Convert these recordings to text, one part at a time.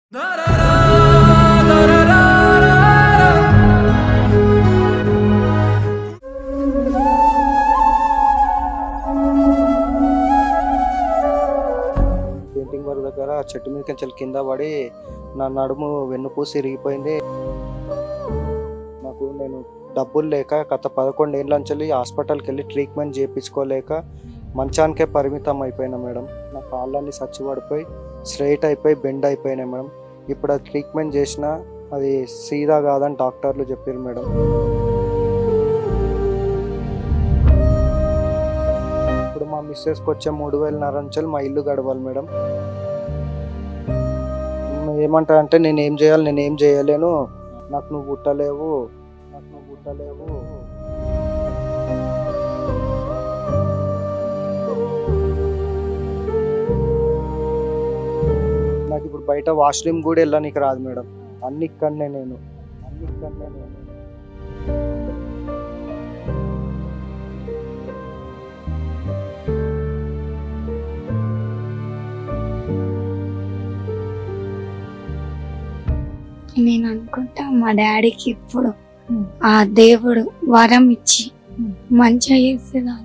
Painting work దగ్గర చెట్టు మీద కొంచెం కింద పడి నా నడుము వెన్నుపూసి ఇరిగిపోయింది. నేను డబ్బులు లేక గత 11 ఏళ్ళ నుంచి హాస్పిటల్కి వెళ్ళి ట్రీట్మెంట్ చేయించుకోలేక మంచానికే పరిమితం అయిపోయినా మేడం. నా కాళ్ళన్నీ సచ్చిపడిపోయి స్ట్రైట్ అయిపోయి బెండ్ అయిపోయినాయి మేడం. ఇప్పుడు అది ట్రీట్మెంట్ చేసినా అది సీదా కాదని డాక్టర్లు చెప్పారు మేడం. ఇప్పుడు మా మిస్సెస్కి వచ్చే 3,500 నుంచి మా ఇల్లు గడవాలి మేడం. ఏమంటారంటే నేనేం చేయాలి, నేనేం చేయలేను, నాకు నువ్వు పుట్టలేవు. నాకు ఇప్పుడు బయట వాష్రూమ్ కూడా వెళ్ళడానికి రాదు మేడం. అన్నిక్కడనే నేను నేను అనుకుంటా మా డాడీకి ఇప్పుడు ఆ దేవుడు వరం ఇచ్చి మంచిగా చేసేదాన్ని.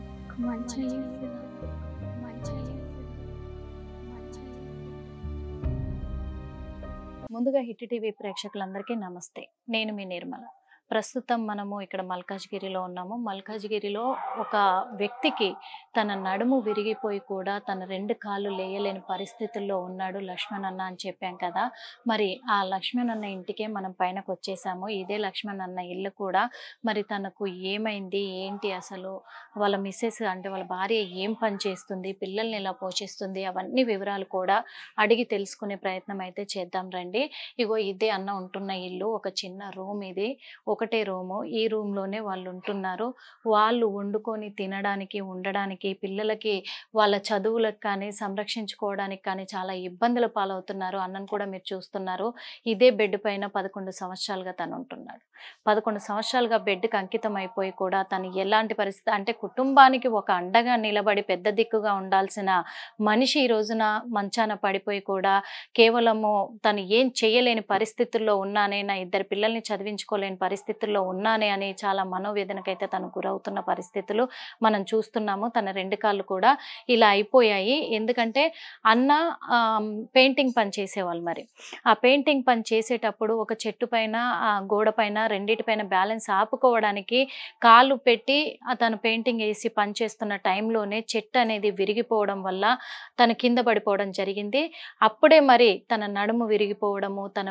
ముందుగా హిట్ టీవీ ప్రేక్షకులందరికీ నమస్తే. నేను మీ నిర్మల. ప్రస్తుతం మనము ఇక్కడ మల్కాజ్గిరిలో ఉన్నాము. మల్కాజ్గిరిలో ఒక వ్యక్తికి తన నడుము విరిగిపోయి కూడా తన 2 కాళ్ళు లేయలేని పరిస్థితుల్లో ఉన్నాడు లక్ష్మణ్ అన్న అని చెప్పాం కదా. మరి ఆ లక్ష్మణ్ అన్న ఇంటికే మనం పైనకు వచ్చేసాము. ఇదే లక్ష్మణ్ అన్న ఇల్లు కూడా. మరి తనకు ఏమైంది ఏంటి, అసలు వాళ్ళ మిస్సెస్ అంటే వాళ్ళ భార్య ఏం పని చేస్తుంది, పిల్లల్ని ఎలా పోషిస్తుంది, అవన్నీ వివరాలు కూడా అడిగి తెలుసుకునే ప్రయత్నం అయితే చేద్దాం రండి. ఇగో ఇదే అన్న ఉంటున్న ఇల్లు. ఒక చిన్న రూమ్ ఇది, ఒకటే రూము. ఈ రూమ్లోనే వాళ్ళు ఉంటున్నారు. వాళ్ళు వండుకొని తినడానికి, ఉండడానికి, పిల్లలకి వాళ్ళ చదువులకు కానీ సంరక్షించుకోవడానికి కానీ చాలా ఇబ్బందుల పాలవుతున్నారు. అన్నను కూడా మీరు చూస్తున్నారు. ఇదే బెడ్ పైన 11 సంవత్సరాలుగా తను ఉంటున్నాడు. 11 సంవత్సరాలుగా బెడ్కి అంకితం అయిపోయి కూడా తను ఎలాంటి పరిస్థితి అంటే కుటుంబానికి ఒక అండగా నిలబడి పెద్ద దిక్కుగా ఉండాల్సిన మనిషి ఈ రోజున మంచాన పడిపోయి కూడా కేవలము తను ఏం చేయలేని పరిస్థితుల్లో ఉన్నానే, నా 2 పిల్లల్ని చదివించుకోలేని పరిస్థితుల్లో ఉన్నానే అని చాలా మనోవేదనకైతే తను గురవుతున్న పరిస్థితులు మనం చూస్తున్నాము. తన 2 కాళ్ళు కూడా ఇలా అయిపోయాయి. ఎందుకంటే అన్న పెయింటింగ్ పని చేసేవాళ్ళు. మరి ఆ పెయింటింగ్ పని చేసేటప్పుడు ఒక చెట్టు పైన, గోడ పైన, రెండిటిపైన బ్యాలెన్స్ ఆపుకోవడానికి కాళ్ళు పెట్టి తను పెయింటింగ్ వేసి పనిచేస్తున్న టైంలోనే చెట్టు అనేది విరిగిపోవడం వల్ల తన కింద పడిపోవడం జరిగింది. అప్పుడే మరి తన నడుము విరిగిపోవడము, తన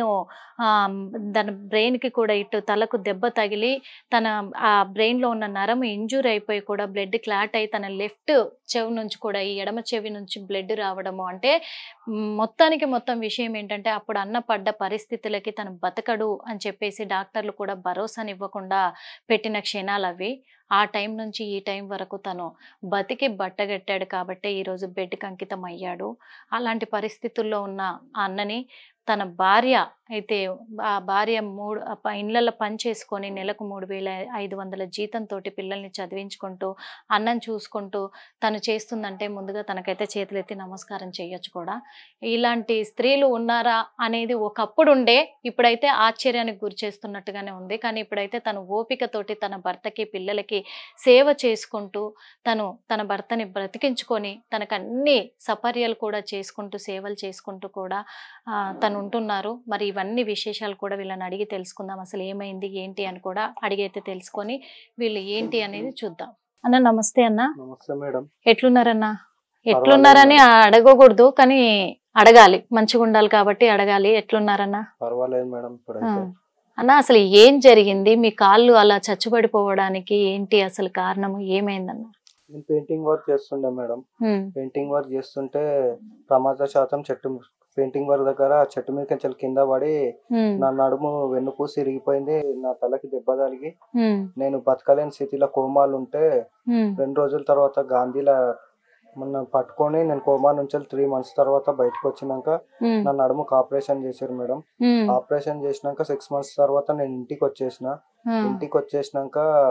బ్రెయిన్కి కూడా ఇటు తలకు దెబ్బ తగిలి తన ఆ బ్రెయిన్లో ఉన్న నరం ఇంజూర్ అయిపోయి కూడా బ్లడ్ క్లాట్ అయి తన లెఫ్ట్ చెవి నుంచి కూడా ఈ ఎడమ చెవి నుంచి బ్లడ్ రావడము. అంటే మొత్తం విషయం ఏంటంటే అప్పుడు అన్న పడ్డ పరిస్థితులకి తను బతకడు అని చెప్పేసి డాక్టర్లు కూడా భరోసానివ్వకుండా పెట్టిన క్షణాలు అవి. ఆ టైం నుంచి ఈ టైం వరకు తను బతికి బట్టగట్టాడు కాబట్టే ఈరోజు బెడ్కి అంకితం అయ్యాడు. అలాంటి పరిస్థితుల్లో ఉన్న ఆ అన్నని తన భార్య అయితే, ఆ భార్య ఇళ్ళల్లో పని చేసుకొని నెలకు 3,500 జీతంతో పిల్లల్ని చదివించుకుంటూ అన్నం చూసుకుంటూ తను చేస్తుందంటే ముందుగా తనకైతే చేతులెత్తి నమస్కారం చేయొచ్చు కూడా. ఇలాంటి స్త్రీలు ఉన్నారా అనేది ఒకప్పుడు ఉండే, ఇప్పుడైతే ఆశ్చర్యానికి గురి చేస్తున్నట్టుగానే ఉంది. కానీ ఇప్పుడైతే తను ఓపికతోటి తన భర్తకి, పిల్లలకి సేవ చేసుకుంటూ తన భర్తని బ్రతికించుకొని తనకు అన్ని సపర్యలు కూడా చేసుకుంటూ, సేవలు చేసుకుంటూ కూడా తను ఉంటున్నారు. మరి ఇవన్నీ విశేషాలు కూడా వీళ్ళని అడిగి తెలుసుకుందాం. అసలు ఏమైంది ఏంటి అని కూడా అడిగైతే తెలుసుకొని వీళ్ళు ఏంటి అనేది చూద్దాం. అన్న నమస్తే. అన్న నమస్తే మేడం. ఎట్లున్నారన్నా? ఎట్లున్నారని అడగకూడదు కానీ అడగాలి, మంచిగా ఉండాలి కాబట్టి అడగాలి. ఎట్లున్నారన్నా? పర్వాలేదు మేడం. అన్న అసలు ఏం జరిగింది? మీ కాళ్ళు అలా చచ్చుబడిపోవడానికి ఏంటి అసలు కారణము? ఏమైందన్న? నేను పెయింటింగ్ వర్క్ చేస్తుండే మేడం. పెయింటింగ్ వర్క్ చేస్తుంటే ప్రమాదశాతం పెయింటింగ్ వర్క్ దగ్గర చెట్టు మీద కొంచెం కింద పడి నా నడుము వెన్నుపూసి ఇరిగిపోయింది. నా తలకి దెబ్బ తగిలి నేను బతకలేని స్థితిలో కోమాలు ఉంటే 2 రోజుల తర్వాత గాంధీలో మొన్న పట్టుకొని నేను కోమా నుంచి 3 months తర్వాత బయటకు వచ్చినాక నా నడుముకు ఆపరేషన్ చేశారు మేడం. ఆపరేషన్ చేసినాక 6 months తర్వాత నేను ఇంటికి వచ్చేసినాక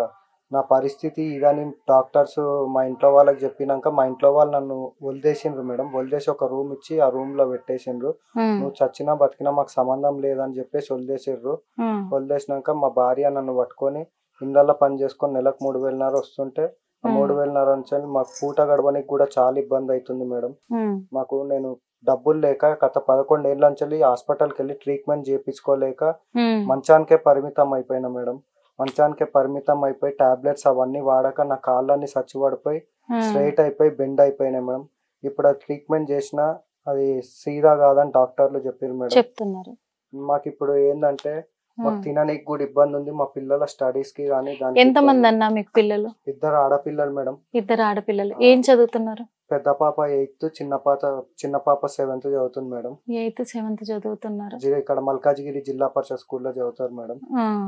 నా పరిస్థితి ఇదని డాక్టర్స్ మా ఇంట్లో వాళ్ళకి చెప్పినాక మా ఇంట్లో వాళ్ళు నన్ను వదిలేసిండ్రు మేడం. వదిలేసి ఒక రూమ్ ఇచ్చి ఆ రూమ్ లో పెట్టేసిండ్రు. నువ్వు చచ్చినా బతికినా మాకు సంబంధం లేదని చెప్పేసి వదిలేసిండ్రు. వదిలేసినాక మా భార్య నన్ను పట్టుకొని ఇళ్ళల్లో పని చేసుకొని నెలకు 3,500 వస్తుంటే ఆ 3,500 నుంచి మాకు పూట గడవడానికి కూడా చాలా ఇబ్బంది అవుతుంది మేడం. మాకు నేను డబ్బులు లేక గత 11 ఏళ్ళ నుంచి హాస్పిటల్కి వెళ్ళి ట్రీట్మెంట్ చేయించుకోలేక మంచానికే పరిమితం అయిపోయినా మేడం. మంచానికే పరిమితం అయిపోయి టాబ్లెట్స్ అవన్నీ వాడక నా కాళ్ళన్నీ సచ్చిపడిపోయి స్ట్రైట్ అయిపోయి బెండ్ అయిపోయినాయి మేడం. ఇప్పుడు అది ట్రీట్మెంట్ చేసినా అది సీదా కాదని డాక్టర్లు చెప్పారు మేడం. చెప్తున్నారు. మాకు ఇప్పుడు ఏంటంటే మాకు తిననీకి కూడా ఇబ్బంది ఉంది. మా పిల్లల స్టడీస్ కి కానీ ఎంతమంది అన్నా మీకు పిల్లలు? 2 ఆడపిల్లలు మేడం. 2 ఆడపిల్లలు. ఏం చదువుతున్నారు? పెద్ద పాప 8th, చిన్న పాప 7th చదువుతుంది మేడం. 8th, 7th చదువుతున్నారు. ఇక్కడ మల్కాజ్గిరి జిల్లా పరిషత్ స్కూల్లో చదువుతారు మేడం.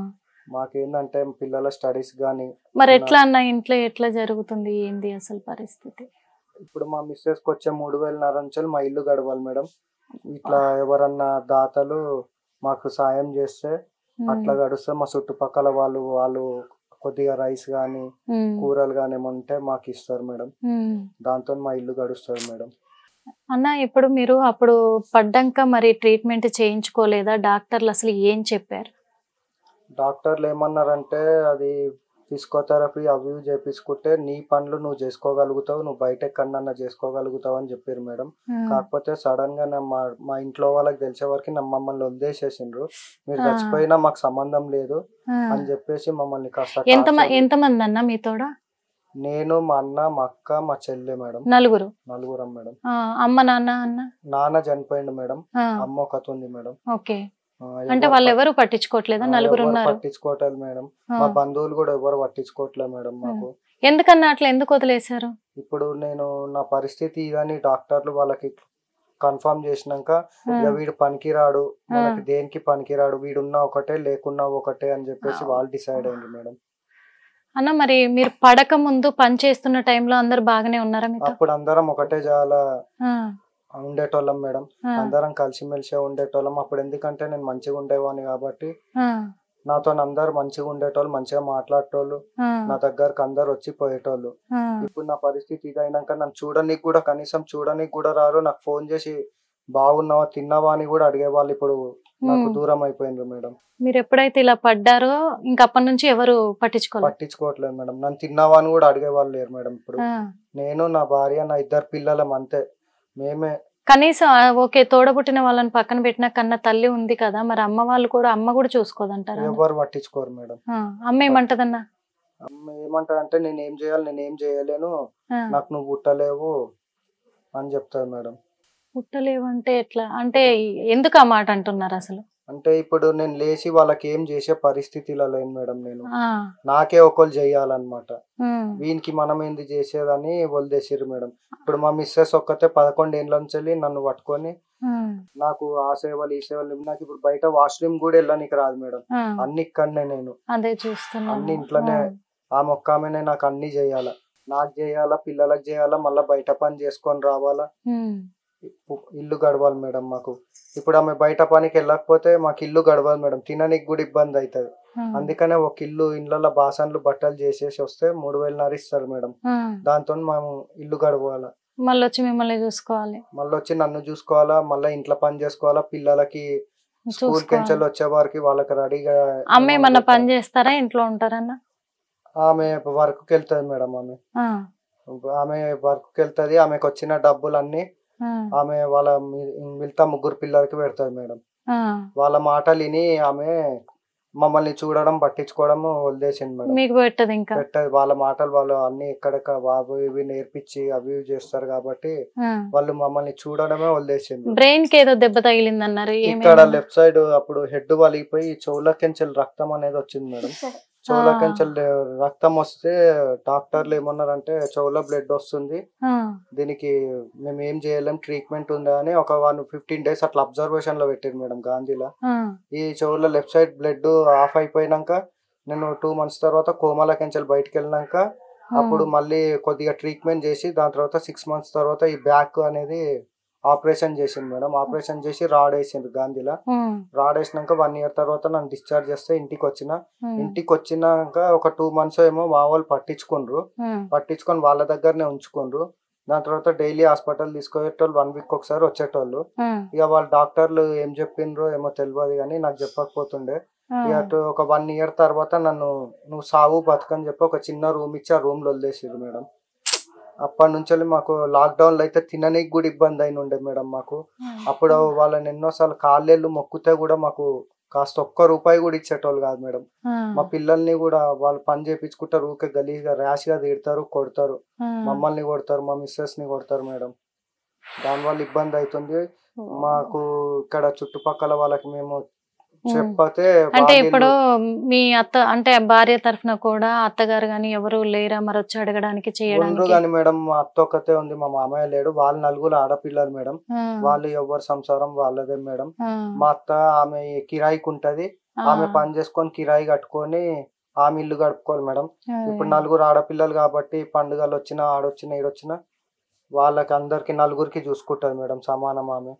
మాకేందంటే పిల్లల స్టడీస్ గానీ. మరి ఎట్లా అన్న ఇంట్లో ఎట్లా జరుగుతుంది, ఏంది అసలు పరిస్థితి? ఇప్పుడు మా మిస్సెస్ కి వచ్చే 3,500 నుంచి మా ఇల్లు గడవాలి మేడం. ఇట్లా ఎవరన్నా దాతలు మాకు సాయం చేస్తే అట్లా గడుస్తే మా చుట్టుపక్కల వాళ్ళు కొద్దిగా రైస్ గానీ కూరలు గానీ ఏమంటే మాకు ఇస్తారు మేడం. దాంతో మా ఇల్లు గడుస్తుంది మేడం. అన్న ఇప్పుడు మీరు అప్పుడు పడ్డాక మరి ట్రీట్మెంట్ చేయించుకోలేదా? డాక్టర్లు అసలు ఏం చెప్పారు? డాక్టర్లు ఏమన్నారంటే అది ఫిజియోథెరపీ అవి చేపించుకుంటే నీ పనులు నువ్వు చేసుకోగలుగుతావు, నువ్వు బయట ఎక్కడన్నా చేసుకోగలుగుతావు అని చెప్పారు మేడం. కాకపోతే సడన్ గా మా ఇంట్లో వాళ్ళకి తెలిసే వరకు మమ్మల్ని వదిలేసేసిండ్రు. మీరు చచ్చిపోయినా మాకు సంబంధం లేదు అని చెప్పేసి మమ్మల్ని కాస్త. ఎంతమంది అన్న మీతోడా? నేను, మా అన్న, మా అక్క, మా చెల్లె మేడం. నలుగురం మేడం. అమ్మ నాన్న చనిపోయిండు మేడం. అమ్మ ఒకటి ఉంది మేడం. ఓకే. అంటే వాళ్ళు ఎవరు పట్టించుకోవట్లేదా? నలుగురు ఉన్నారు. పట్టించుకోవట్లేదు మేడం. మా బంధువులు కూడా ఎవరు పట్టించుకోవట్లేదు మేడం మాకు. ఎందుకన్నా అట్లా ఎందుకు వదిలేశారు? ఇప్పుడు నేను నా పరిస్థితి ఇదని డాక్టర్లు వాళ్ళకి కన్ఫర్మ్ చేసినాక వీడు పనికిరాడు, మనకి దేనికి పనికిరాడు, వీడున్నా ఒకటే లేకున్నా ఒకటే అని చెప్పేసి వాళ్ళు డిసైడ్ అయింది మేడం. అన్న మరి మీరు పడక ముందు పని చేస్తున్న టైంలో అందరు బాగానే ఉన్నారా? అప్పుడు అందరం ఒకటే చాలా ఉండేటోళ్ళం మేడం. అందరం కలిసిమెలిసి ఉండేటోళ్ళం. అప్పుడు ఎందుకంటే నేను మంచిగా ఉండేవాడిని కాబట్టి నాతో అందరు మంచిగా ఉండేటోళ్ళు, మంచిగా మాట్లాడేటోళ్ళు, నా దగ్గరకు అందరు వచ్చి పోయేటోళ్ళు. ఇప్పుడు నా పరిస్థితి ఇదైనాక నన్ను చూడడానికి కూడా కనీసం చూడడానికి కూడా రారు. నాకు ఫోన్ చేసి బాగున్నావా తిన్నావా అని కూడా అడిగేవాళ్ళు. ఇప్పుడు నాకు దూరం అయిపోయిండ్రు మేడం. మీరు ఎప్పుడైతే ఇలా పడ్డారో ఇంకా అప్పటి నుంచి ఎవరు పట్టించుకోవట్లేదు మేడం. నన్ను తిన్నావా అని కూడా అడిగేవాళ్ళు లేరు మేడం. ఇప్పుడు నేను, నా భార్య, నా 2 పిల్లలం అంతే. మేమే కనీసం ఓకే తోడబుట్టిన వాళ్ళని పక్కన పెట్టిన కన్నా తల్లి ఉంది కదా, మరి అమ్మ కూడా చూసుకోదంటారా? ఎవరు పట్టించుకోరు మేడం. అమ్మ ఏమంటదన్నా? అమ్మ ఏమంటారంటే నేనేం చేయాలి, నేనేం చేయలేను, నాకు నువ్వు పుట్టలేవు అని చెప్తారు మేడం. పుట్టలేవు అంటే ఎట్లా? అంటే ఎందుకు ఆ మాట అంటున్నారు అసలు? అంటే ఇప్పుడు నేను లేచి వాళ్ళకి ఏం చేసే పరిస్థితిలో లేను మేడం. నేను నాకే ఒకళ్ళు చెయ్యాలన్నమాట. వీనికి మనం ఏంది చేసేదని వదిలేసిర్రు మేడం. ఇప్పుడు మా మిస్సెస్ ఒక్కతే 11 ఏళ్ళ నుంచి నన్ను పట్టుకొని నాకు ఆ సేవలు ఈ సేవలు. నాకు ఇప్పుడు బయట వాష్రూమ్ కూడా వెళ్ళడానికి రాదు మేడం. అన్ని ఇక్కడనే నేను అన్ని ఇంట్లోనే. ఆ మొక్కమనే నాకు అన్ని చేయాలా, నాకు చేయాలా, పిల్లలకు చేయాలా, మళ్ళీ బయట పని చేసుకొని రావాలా, ఇల్లు గడవాలి మేడం మాకు. ఇప్పుడు ఆమె బయట పనికి వెళ్ళకపోతే మాకు ఇల్లు గడవాలి మేడం. తినడానికి కూడా ఇబ్బంది అవుతుంది. అందుకనే ఒక ఇళ్ళలో బాసన్లు బట్టలు చేసేసి వస్తే 3,500 ఇస్తారు మేడం. దాంతో మేము ఇల్లు గడవాలి. మళ్ళీ వచ్చి మిమ్మల్ని చూసుకోవాలి, మళ్ళీ వచ్చి నన్ను చూసుకోవాలా, మళ్ళీ ఇంట్లో పని చేసుకోవాలా, పిల్లలకి స్కూల్ కెంచెల్ వచ్చే వారికి వాళ్ళకి రెడీగా. అమ్మ ఏమన్నా పని చేస్తారా, ఇంట్లో ఉంటారన్నా? ఆమె వర్క్ కి వెళ్తుంది మేడం. ఆమె వర్క్ కి వెళ్తుంది. ఆమెకు వచ్చిన డబ్బులన్నీ ఆమె వాళ్ళ మిగతా 3 పిల్లలకి పెడతారు మేడం. వాళ్ళ మాటలు విని ఆమె మమ్మల్ని చూడడం పట్టించుకోవడం వదిలేసింది మేడం. మీకు పెట్టదు, ఇంకా పెట్టదు. వాళ్ళ మాటలు వాళ్ళు అన్ని ఎక్కడెక్కడ బాబు ఇవి నేర్పించి అవి చేస్తారు కాబట్టి వాళ్ళు మమ్మల్ని చూడడమే వదిలేసింది. బ్రెయిన్ కి ఏదో దెబ్బ తగిలింది అన్నారు. ఇక్కడ లెఫ్ట్ సైడ్ అప్పుడు హెడ్ వలిగిపోయి చెవులకెంచెల్ రక్తం అనేది వచ్చింది మేడం. చెవులకెంచెల్ రక్తం వస్తే డాక్టర్లు ఏమన్నారంటే చెవులో బ్లడ్ వస్తుంది, దీనికి మేము ఏం చేయలేం, ట్రీట్మెంట్ ఉందా అని ఒక 15 days అట్లా అబ్జర్వేషన్ లో పెట్టారు మేడం గాంధీలో. ఈ చెవులో లెఫ్ట్ సైడ్ బ్లడ్ ఆఫ్ అయిపోయినాక నేను 2 months తర్వాత కోమాలకెంచెల్ బయటకు వెళ్ళినాక అప్పుడు మళ్ళీ కొద్దిగా ట్రీట్మెంట్ చేసి దాని తర్వాత 6 months తర్వాత ఈ బ్యాక్ అనేది ఆపరేషన్ చేసింది మేడం. ఆపరేషన్ చేసి రాడ్ వేసిండ్రు గాంధీలో. రాడ్ వేసినాక 1 year తర్వాత నన్ను డిశ్చార్జ్ చేస్తే ఇంటికి వచ్చినాక ఒక 2 months ఏమో మా వాళ్ళు పట్టించుకొని వాళ్ళ దగ్గరనే ఉంచుకుండ్రు. దాని తర్వాత డైలీ హాస్పిటల్ తీసుకుపోయేటోళ్ళు, 1 week ఒకసారి వచ్చేటోళ్ళు. ఇక వాళ్ళ డాక్టర్లు ఏం చెప్పిండ్రో ఏమో తెలియదు కానీ నాకు చెప్పకపోతుండే. ఇక ఒక 1 year తర్వాత నువ్వు సావు బతుకని చెప్పి ఒక చిన్న రూమ్ ఇచ్చి ఆ రూమ్ లో వదిలేసిర్రు మేడం. అప్పటి నుంచి మాకు లాక్డౌన్ లో అయితే తిననీకి కూడా ఇబ్బంది అయిన ఉండే మేడం మాకు. అప్పుడు వాళ్ళని ఎన్నోసార్లు కాళ్ళేళ్ళు మొక్కుతే కూడా మాకు కాస్త ₹1 కూడా ఇచ్చేటోళ్ళు కాదు మేడం. మా పిల్లల్ని కూడా వాళ్ళు పని చేయించుకుంటారు, ఊరికే గలీజ్గా ర్యాష్ గా తిడతారు, కొడతారు, మమ్మల్ని కొడతారు, మా మిస్సెస్ ని కొడతారు మేడం. దానివల్ల ఇబ్బంది అవుతుంది మాకు. ఇక్కడ చుట్టుపక్కల వాళ్ళకి మేము చెప్పతే, అంటే ఇప్పుడు మీ అత్త అంటే భార్య తరఫున కూడా అత్తగారు గాని ఎవరు లేరా మరి వచ్చి అడగడానికి చేయడానికి? కానీ మేడం మా అత్త ఒక్కతే ఉంది, మా మామయ్య లేడు. వాళ్ళు 4 ఆడపిల్లలు మేడం. వాళ్ళు ఎవరి సంసారం వాళ్ళదే మేడం. మా అత్త ఆమె కిరాయికి ఉంటది, ఆమె పని చేసుకొని కిరాయి కట్టుకొని ఆమె ఇల్లు గడుపుకోవాలి మేడం. ఇప్పుడు 4 ఆడపిల్లలు కాబట్టి పండుగలు వచ్చినా ఆడొచ్చినా ఈడొచ్చినా వాళ్ళకి అందరికి 4కి చూసుకుంటది మేడం సమానం. ఆమె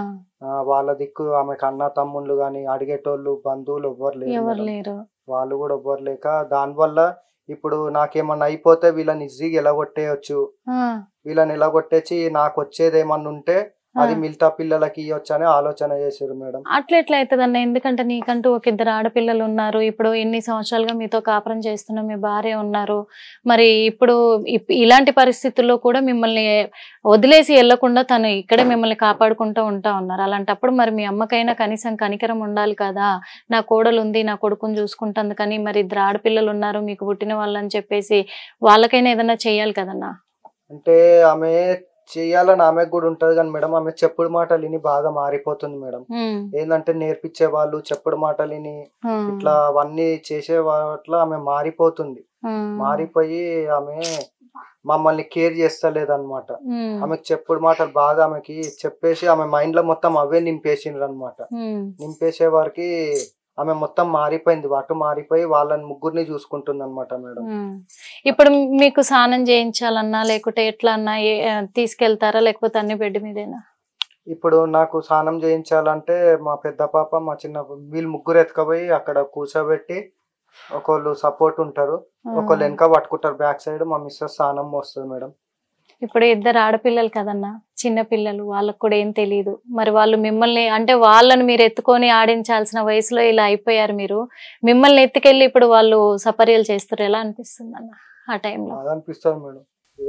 వాళ్ళ దిక్కు ఆమెకు అన్న తమ్ముళ్ళు గాని అడిగేటోళ్ళు బంధువులు ఎవ్వరు లేరు. వాళ్ళు కూడా ఎవ్వరు లేక దానివల్ల ఇప్పుడు నాకేమన్నా అయిపోతే వీళ్ళని ఈజీగా ఎలగొట్టేయచ్చు, వీళ్ళని ఎలగొట్టేసి నాకు వచ్చేది ఏమన్నా ఉంటే అది మిగతా పిల్లలకి ఇవ్వచ్చు అని ఆలోచన చేశారు మేడం. అట్లా ఎట్లా అవుతుంది అన్న? ఎందుకంటే నీకంటూ ఒక 2 ఆడపిల్లలు ఉన్నారు, ఇప్పుడు ఎన్ని సంవత్సరాలుగా మీతో కాపురం చేస్తున్న మీ భార్య ఉన్నారు. మరి ఇప్పుడు ఇలాంటి పరిస్థితుల్లో కూడా మిమ్మల్ని వదిలేసి వెళ్లకుండా తను ఇక్కడే మిమ్మల్ని కాపాడుకుంటూ ఉన్నారు. అలాంటప్పుడు మరి మీ అమ్మకైనా కనీసం కనికరం ఉండాలి కదా, నా కోడలు ఉంది, నా కొడుకుని చూసుకుంటుంది, కానీ మరి 2 ఆడపిల్లలు ఉన్నారు మీకు పుట్టిన వాళ్ళని చెప్పేసి వాళ్ళకైనా ఏదైనా చెయ్యాలి కదన్నా. అంటే ఆమె చెయ్యాలని ఆమెకు కూడా ఉంటది కానీ మేడం ఆమె చెప్పుడు మాటలు విని బాగా మారిపోతుంది మేడం. ఏంటంటే నేర్పించే వాళ్ళు చెప్పుడు మాటలు విని ఇట్లా అవన్నీ చేసే వాటిలో ఆమె మారిపోతుంది. మారిపోయి ఆమె మమ్మల్ని కేర్ చేస్తలేదు అనమాట. ఆమెకు చెప్పుడు మాటలు బాగా ఆమెకి చెప్పేసి ఆమె మైండ్ లో మొత్తం అవే నింపేసిండ్రు అనమాట. నింపేసే వారికి ఆమె మొత్తం మారిపోయింది, మారిపోయి వాళ్ళని 3 చూసుకుంటుంది అనమాట మేడం. ఇప్పుడు మీకు స్నానం చేయించాలన్నా లేకుంటే ఎట్లా అన్నా తీసుకెళ్తారా, లేకపోతే అన్ని బెడ్ మీదేనా? ఇప్పుడు నాకు స్నానం చేయించాలంటే మా పెద్ద పాప మా చిన్న వీళ్ళు 3 ఎత్తుకపోయి అక్కడ కూర్చోబెట్టి ఒకళ్ళు సపోర్ట్ ఉంటారు, ఒకళ్ళు వెనక పట్టుకుంటారు బ్యాక్ సైడ్. మా మిస్సెస్ స్నానం వస్తుంది మేడం. ఇప్పుడు 2 ఆడపిల్లలు కదన్నా, చిన్న పిల్లలు, వాళ్ళకు కూడా ఏం తెలియదు. మరి వాళ్ళు మిమ్మల్ని అంటే వాళ్ళని మీరు ఎత్తుకొని ఆడించాల్సిన వయసులో ఇలా అయిపోయారు మీరు. మిమ్మల్ని ఎత్తుకెళ్ళి ఇప్పుడు వాళ్ళు సపర్యలు చేస్తారు, ఎలా అనిపిస్తుంది అన్న ఆ టైంలో? అనిపిస్తుంది మేడం,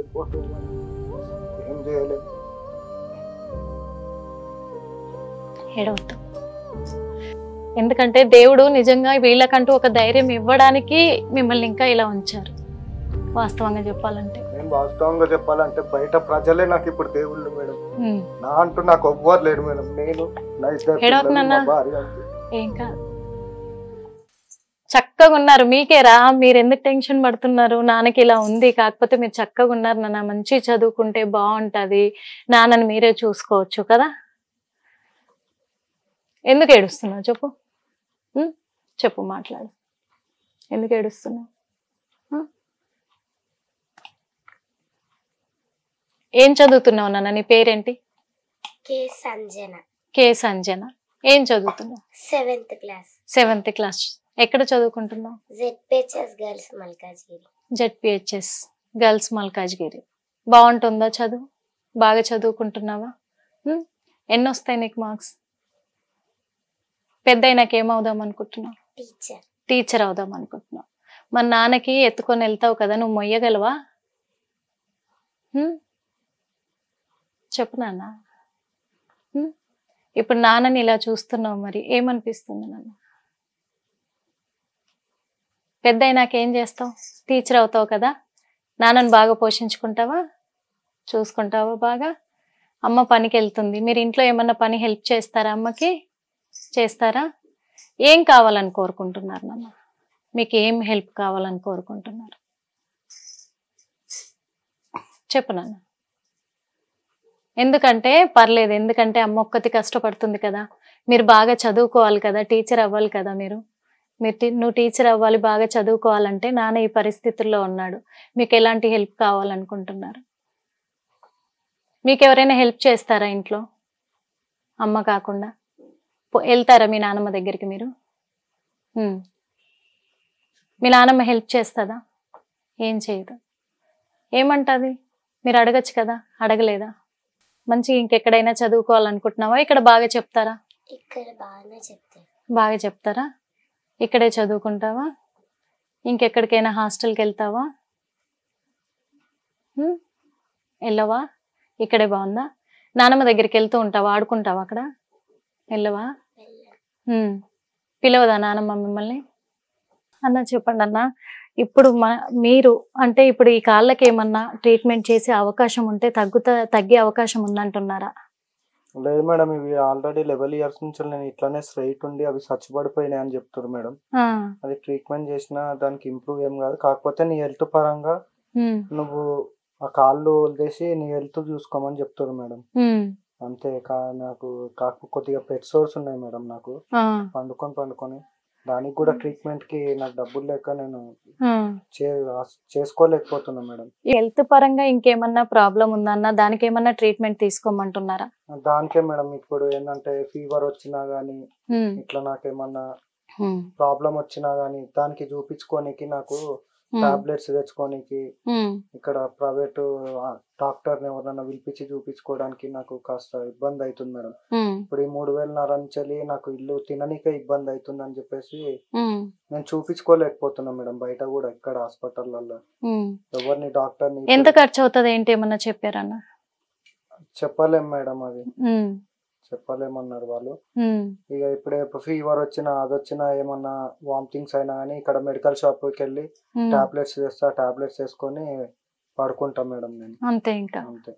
ఏం చేయలేదు. ఏడవద్దు, ఎందుకంటే దేవుడు నిజంగా వీళ్ళకంటూ ఒక ధైర్యం ఇవ్వడానికి మిమ్మల్ని ఇంకా ఇలా ఉంచారు. వాస్తవంగా చెప్పాలంటే బయట ప్రజలే నాకు ఇప్పుడు దేవుళ్ళు మేడం. నా అంటూ నాకు ఎవ్వరు లేరు మేడం. నేను ఏం కాదు, చక్కగా ఉన్నారు. మీకేరా, మీరు ఎందుకు టెన్షన్ పడుతున్నారు? నాన్నకి ఇలా ఉంది, కాకపోతే మీరు చక్కగా ఉన్నారు నాన్న, మంచి చదువుకుంటే బాగుంటది, నాన్నని మీరే చూసుకోవచ్చు కదా. ఎందుకు ఏడుస్తున్నావు చెప్పు, చెప్పు, మాట్లాడు. ఎందుకు ఏడుస్తున్నావు? ఏం చదువుతున్నావు నాన్న? నీ పేరేంటి? కే సంజన. ఏం చదువుతున్నావు? 7th class. ఎక్కడ చదువుకుంటున్నావు? ZPHS girls Malkajgiri. బాగుంటుందా చదువు? బాగా చదువుకుంటున్నావా? ఎన్ని వస్తాయి నీకు మార్క్స్? పెద్ద అయినాక ఏమవుదాం అనుకుంటున్నావు? టీచర్ అవుదాం అనుకుంటున్నావు. మన నాన్నకి ఎత్తుకొని వెళ్తావు కదా, నువ్వు మొయ్యగలవా? చెప్పు నాన్న. ఇప్పుడు నాన్నని ఇలా చూస్తున్నావు, మరి ఏమనిపిస్తుంది నాన్న? పెద్ద అయినాక ఏం చేస్తావు? టీచర్ అవుతావు కదా, నాన్నని బాగా పోషించుకుంటావా, చూసుకుంటావా బాగా? అమ్మ పనికి వెళ్తుంది, మీరు ఇంట్లో ఏమన్నా పని హెల్ప్ చేస్తారా అమ్మకి? చేస్తారా? ఏం కావాలని కోరుకుంటున్నారు నాన్న? మీకు ఏం హెల్ప్ కావాలని కోరుకుంటున్నారు చెప్పు నాన్న. ఎందుకంటే పర్లేదు, ఎందుకంటే అమ్మ ఒక్కతి కష్టపడుతుంది కదా, మీరు బాగా చదువుకోవాలి కదా, టీచర్ అవ్వాలి కదా. నువ్వు టీచర్ అవ్వాలి, బాగా చదువుకోవాలంటే నాన్న ఈ పరిస్థితుల్లో ఉన్నాడు. మీకు ఎలాంటి హెల్ప్ కావాలనుకుంటున్నారు? మీకు ఎవరైనా హెల్ప్ చేస్తారా ఇంట్లో? అమ్మ కాకుండా వెళ్తారా మీ నానమ్మ దగ్గరికి మీరు? మీ నానమ్మ హెల్ప్ చేస్తుందా? ఏం చేయదు. ఏమంటది? మీరు అడగచ్చు కదా, అడగలేదా? మంచిగా ఇంకెక్కడైనా చదువుకోవాలనుకుంటున్నావా? ఇక్కడ బాగా చెప్తారా? ఇక్కడ బాగానే చెప్తారు. బాగా చెప్తారా? ఇక్కడే చదువుకుంటావా? ఇంకెక్కడికైనా హాస్టల్కి వెళ్తావా? వెళ్ళవా? ఇక్కడే బాగుందా? నానమ్మ దగ్గరికి వెళ్తూ ఉంటావా? ఆడుకుంటావా అక్కడ? వెళ్ళవా? పిలవదా నానమ్మ మిమ్మల్ని? అన్న చెప్పండి అన్న, ఇప్పుడు మీరు అంటే ఇప్పుడు ఈ కాళ్ళకి ఏమన్నా ట్రీట్మెంట్ చేసే అవకాశం ఉంటే తగ్గే అవకాశం ఉందంటున్నారా? లేదు మేడం, ఇవి ఆల్రెడీ 11 years నుంచి నేను ఇట్లానే స్ట్రైట్ ఉండి అవి చచ్చిపడిపోయినాయి అని చెప్తారు మేడం. అది ట్రీట్మెంట్ చేసినా దానికి ఇంప్రూవ్ ఏం కాదు. కాకపోతే నీ హెల్త్ పరంగా నువ్వు ఆ కాళ్ళు వదిలేసి నీ హెల్త్ చూసుకోమని చెప్తారు మేడం. అంతే. నాకు కొద్దిగా పెట్ సోర్స్ ఉన్నాయి మేడం. నాకు పండుకొని దానికి కూడా ట్రీట్మెంట్ కి నాకు డబ్బులు లేక నేను చేసుకోలేకపోతున్నా మేడం. హెల్త్ పరంగా ఇంకేమన్నా ప్రాబ్లం ఉందన్నా దానికి ఏమన్నా ట్రీట్మెంట్ తీసుకోమంటున్నారా? దానికే మేడం ఇప్పుడు ఏంటంటే ఫీవర్ వచ్చినా గానీ ఇట్లా నాకేమన్నా ప్రాబ్లం వచ్చినా గానీ దానికి చూపించుకోనికి నాకు టాబ్లెట్స్ తెచ్చుకోనికి ఇక్కడ ప్రైవేట్ డాక్టర్ ఎవరన్నా పిలిపించి చూపించుకోవడానికి నాకు కాస్త ఇబ్బంది అవుతుంది మేడం. ఇప్పుడు ఈ 3,500 నుంచి నాకు ఇల్లు తిననీకే ఇబ్బంది అవుతుంది అని చెప్పేసి నేను చూపించుకోలేకపోతున్నా మేడం. బయట కూడా ఇక్కడ హాస్పిటల్లో ఎవరిని డాక్టర్ని. ఎంత ఖర్చు అవుతుంది ఏంటి ఏమన్నా చెప్పారన్నా? చెప్పలేం మేడం, అది చెప్పలేమన్నారు వాళ్ళు. ఇక ఇప్పుడే ఫీవర్ వచ్చినా అదొచ్చినా ఏమన్నా వామిటింగ్స్ అయినా కానీ ఇక్కడ మెడికల్ షాప్ కి వెళ్ళి టాబ్లెట్స్ తెస్తా, టాబ్లెట్స్ వేసుకొని పడుకుంటా మేడం నేను. అంతే ఇంకా అంతే.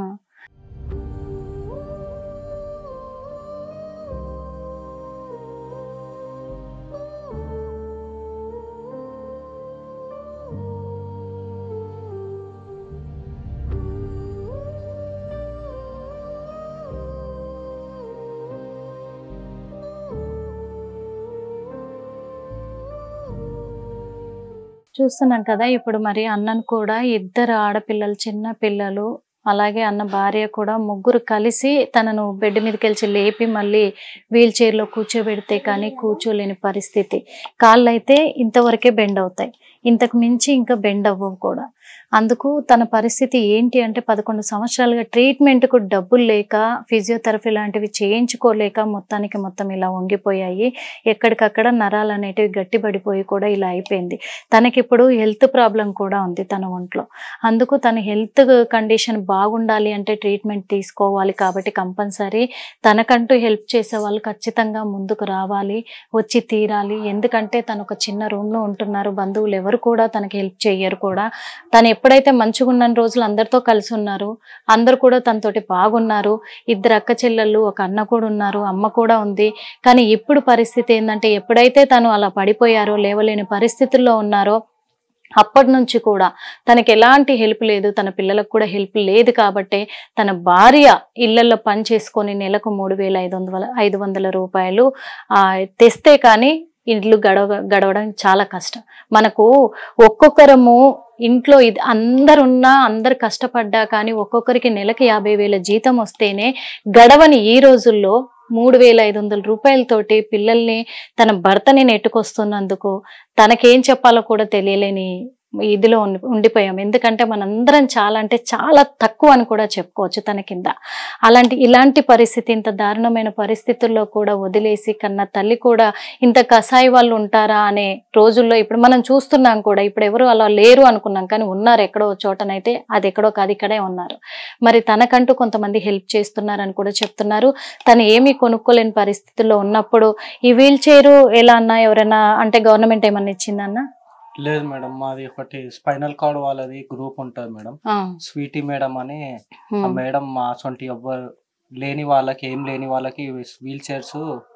చూస్తున్నాం కదా ఇప్పుడు మరి అన్నను కూడా 2 ఆడపిల్లలు, చిన్న పిల్లలు, అలాగే అన్న భార్య కూడా ముగ్గురు కలిసి తనను బెడ్ మీదకి వెళ్ళి లేపి మళ్ళీ వీల్ చైర్లో కూర్చోబెడితే కానీ కూర్చోలేని పరిస్థితి. కాళ్ళు అయితే ఇంతవరకే బెండ్ అవుతాయి, ఇంతకు మించి ఇంకా బెండ్ అవ్వవు కూడా. అందుకు తన పరిస్థితి ఏంటి అంటే 11 సంవత్సరాలుగా ట్రీట్మెంట్కు డబ్బులు లేక ఫిజియోథెరపీ లాంటివి చేయించుకోలేక మొత్తం ఇలా వంగిపోయాయి. ఎక్కడికక్కడ నరాలు అనేటివి గట్టిపడిపోయి కూడా ఇలా అయిపోయింది. తనకిప్పుడు హెల్త్ ప్రాబ్లం కూడా ఉంది తన ఒంట్లో. అందుకు తన హెల్త్ కండిషన్ బాగుండాలి అంటే ట్రీట్మెంట్ తీసుకోవాలి. కాబట్టి కంపల్సరీ తనకంటూ హెల్ప్ చేసే వాళ్ళు ఖచ్చితంగా ముందుకు రావాలి, వచ్చి తీరాలి. ఎందుకంటే తను ఒక చిన్న రూమ్లో ఉంటున్నారు, బంధువులు ఎవరు కూడా తనకి హెల్ప్ చేయరు కూడా. తను ఎప్పుడైతే మంచిగా ఉన్న రోజులు అందరితో కలిసి ఉన్నారు, అందరు కూడా తనతోటి బాగున్నారు. 2 అక్క చెల్లెళ్ళు, ఒక అన్న కూడా ఉన్నారు, అమ్మ కూడా ఉంది. కానీ ఇప్పుడు పరిస్థితి ఏంటంటే ఎప్పుడైతే తను అలా పడిపోయారో, లేవలేని పరిస్థితుల్లో ఉన్నారో అప్పటి నుంచి కూడా తనకి ఎలాంటి హెల్ప్ లేదు, తన పిల్లలకు కూడా లేదు. కాబట్టి తన భార్య ఇళ్లలో పని చేసుకొని నెలకు 3,500 రూపాయలు తెస్తే కానీ ఇల్లు గడవడం చాలా కష్టం. మనకు ఒక్కొక్కరము ఇంట్లో అందరున్నా, అందరు కష్టపడ్డా కానీ ఒక్కొక్కరికి నెలకి 50,000 జీతం వస్తేనే గడవని ఈ రోజుల్లో 3,500 రూపాయలతోటి పిల్లల్ని, తన భర్తని నెట్టుకొస్తున్నందుకు తనకేం చెప్పాలో కూడా తెలియలేని ఇదిలో ఉండిపోయాం. ఎందుకంటే మనందరం చాలా అంటే చాలా తక్కువ అని కూడా చెప్పుకోవచ్చు తన కింద. ఇలాంటి పరిస్థితి, ఇంత దారుణమైన పరిస్థితుల్లో కూడా వదిలేసి కన్నా తల్లి కూడా ఇంత కసాయి వాళ్ళు ఉంటారా అనే రోజుల్లో ఇప్పుడు మనం చూస్తున్నాం కూడా. ఇప్పుడు ఎవరు అలా లేరు అనుకున్నాం, కానీ ఉన్నారు ఎక్కడో చోటనైతే. అది ఎక్కడో కాదు, ఇక్కడే ఉన్నారు. మరి తనకంటూ కొంతమంది హెల్ప్ చేస్తున్నారని కూడా చెప్తున్నారు. తను ఏమీ కొనుక్కోలేని పరిస్థితుల్లో ఉన్నప్పుడు ఈ వీల్ చైర్ ఎలా అన్నా ఎవరైనా అంటే గవర్నమెంట్ ఏమన్నా ఇచ్చిందన్నా? లేదు మేడం, మాది ఒకటి స్పైనల్ కార్డ్ వాళ్ళది గ్రూప్ ఉంటది మేడం, స్వీటీ మేడం అని. ఆ మేడం మా సొంటి ఎవ్వరు లేని వాళ్ళకి, ఏం లేని వాళ్ళకి వీల్ చైర్స్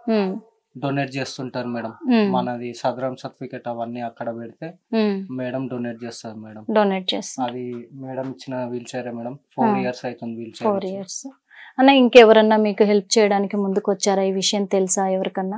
డొనేట్ చేస్తుంటారు మేడం. మనది సదరం సర్టిఫికేట్ అవన్నీ అక్కడ పెడితే మేడం డొనేట్ చేస్తారు మేడం. డొనేట్ చేస్తారు. అది మేడం ఇచ్చిన వీల్ చైర్ మేడం. 4 years అవుతుంది వీల్ చైర్. 4 years. అన్న ఇంకెవరన్నా మీకు హెల్ప్ చేయడానికి ముందుకు వచ్చారా? ఈ విషయం తెలుసా ఎవరికన్నా?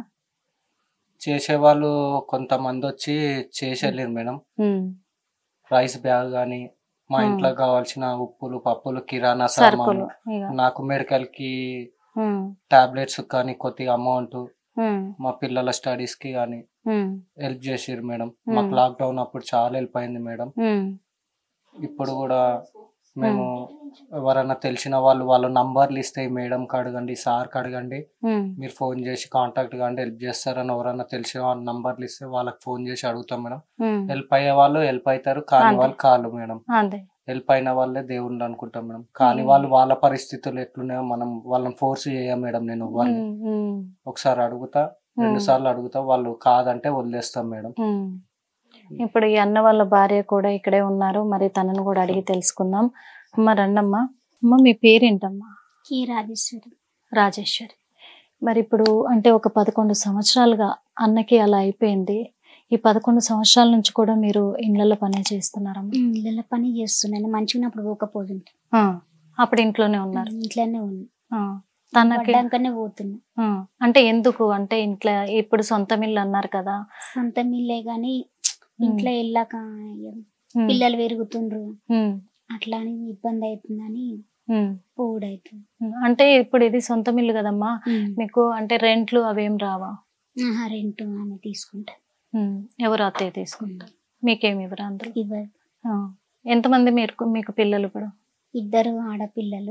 చేసేవాళ్ళు కొంతమంది వచ్చి చేసేయలేరు మేడం. రైస్ బ్యాగ్ కానీ మా ఇంట్లో కావాల్సిన ఉప్పులు పప్పులు కిరాణా సరుకులు సామాను, నాకు మెడికల్ కి టాబ్లెట్స్ కానీ కొద్దిగా అమౌంట్, మా పిల్లల స్టడీస్ కి కానీ హెల్ప్ చేసిర్రు మేడం. మాకు లాక్డౌన్ అప్పుడు చాలా హెల్ప్ అయింది మేడం. ఇప్పుడు కూడా మేము ఎవరైనా తెలిసిన వాళ్ళ నంబర్లు ఇస్తే మేడంకి అడగండి, సార్కి అడగండి, మీరు ఫోన్ చేసి కాంటాక్ట్ కాండి, హెల్ప్ చేస్తారని ఎవరైనా తెలిసిన వాళ్ళ నంబర్లు ఇస్తే వాళ్ళకి ఫోన్ చేసి అడుగుతాం మేడం. హెల్ప్ అయ్యే వాళ్ళు హెల్ప్ అవుతారు, కాని వాళ్ళు కాదు మేడం. హెల్ప్ అయిన వాళ్ళే దేవుళ్ళు అనుకుంటాం మేడం. కానీ వాళ్ళ పరిస్థితులు ఎట్లున్నాయో మనం వాళ్ళని ఫోర్స్ చేయం మేడం. నేను వాళ్ళని ఒకసారి అడుగుతా, 2 సార్లు అడుగుతా, వాళ్ళు కాదంటే వదిలేస్తాం మేడం. ఇప్పుడు ఈ అన్న వాళ్ళ భార్య కూడా ఇక్కడే ఉన్నారు, మరి తనను కూడా అడిగి తెలుసుకుందాం. అమ్మ రండమ్మా. అమ్మ మీ పేరేంటమ్మా? రాజేశ్వరి. రాజేశ్వరి. మరి ఇప్పుడు అంటే ఒక 11 సంవత్సరాలుగా అన్నకి అలా అయిపోయింది. ఈ 11 సంవత్సరాల నుంచి కూడా మీరు ఇళ్ళ పనే చేస్తున్నారమ్మా? ఇళ్ళ పని చేస్తున్నాను. మంచిగా ఉన్నప్పుడు పోకపోతుంది. అప్పుడు ఇంట్లోనే ఉన్నారు? ఇంట్లోనే ఉంది. తనకి పోతున్నా. అంటే ఎందుకు? అంటే ఇంట్లో ఇప్పుడు సొంత మిల్లు అన్నారు కదా? సొంత మిల్లే గాని ఇంట్లో వెళ్ళాక పిల్లలు పెరుగుతుండ్రు, అట్లా అని ఇబ్బంది అవుతుందని పోవుడైతుంది. అంటే ఇప్పుడు ఇది సొంత మిల్లు కదమ్మా, మీకు అంటే రెంట్లు అవేం రావా? రెంట్ ఆమె తీసుకుంటా. ఎవరు? అత్తయ్య తీసుకుంటారు. మీకేమి ఇవ్వరు? అందరూ ఇవ్వరు. ఎంతమంది మీకు పిల్లలు? ఇప్పుడు 2 ఆడపిల్లలు.